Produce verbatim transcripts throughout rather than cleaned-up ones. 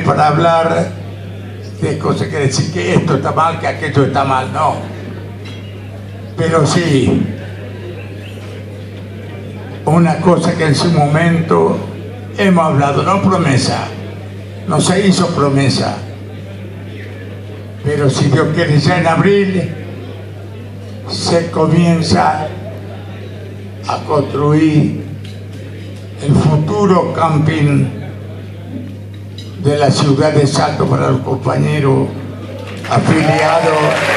para hablar de cosas que decir que esto está mal, que aquello está mal, no. Pero sí, una cosa que en su momento hemos hablado, no promesa, no se hizo promesa, pero si Dios quiere ya en abril se comienza a construir el futuro camping de la ciudad de Salto para los compañeros afiliados.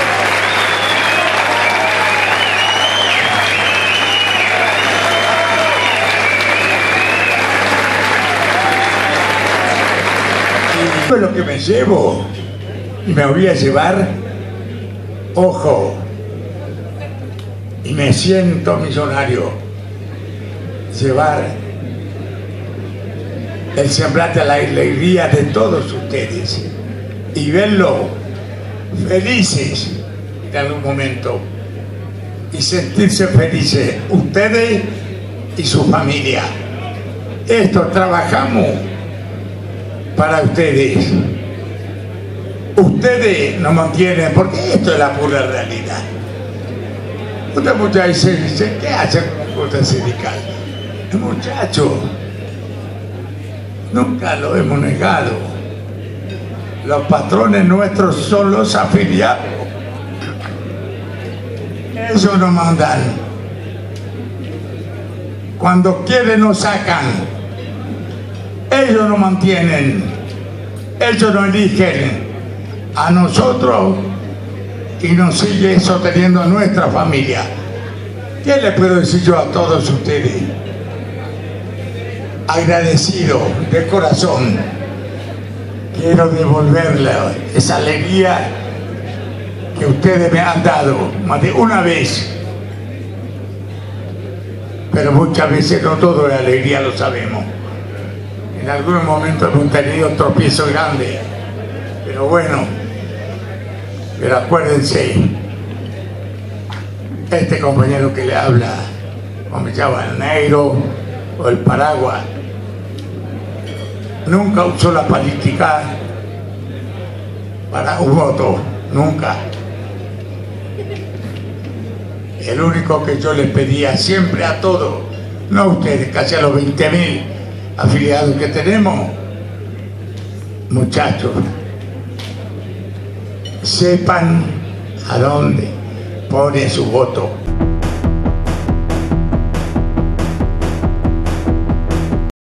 Y es lo que me llevo, y me voy a llevar, ojo, y me siento millonario, llevar el semblante a la alegría de todos ustedes y verlo felices en algún momento y sentirse felices ustedes y su familia. Esto trabajamos para ustedes. Ustedes nos mantienen, porque esto es la pura realidad. Usted muchachos dice, ¿qué hacen con la cosa sindical? El muchacho, nunca lo hemos negado. Los patrones nuestros son los afiliados. Ellos nos mandan. Cuando quieren nos sacan. Ellos nos mantienen. Ellos nos eligen a nosotros y nos sigue sosteniendo a nuestra familia. ¿Qué le puedo decir yo a todos ustedes? Agradecido de corazón, quiero devolverle esa alegría que ustedes me han dado más de una vez, pero muchas veces no todo es alegría, lo sabemos. En algunos momentos hemos tenido tropiezos grandes, pero bueno, pero acuérdense, este compañero que le habla, como se llama el negro o el paraguas, nunca usó la política para un voto, nunca. El único que yo les pedía siempre a todos, no a ustedes, casi a los veinte mil afiliados que tenemos, muchachos, sepan a dónde pone su voto.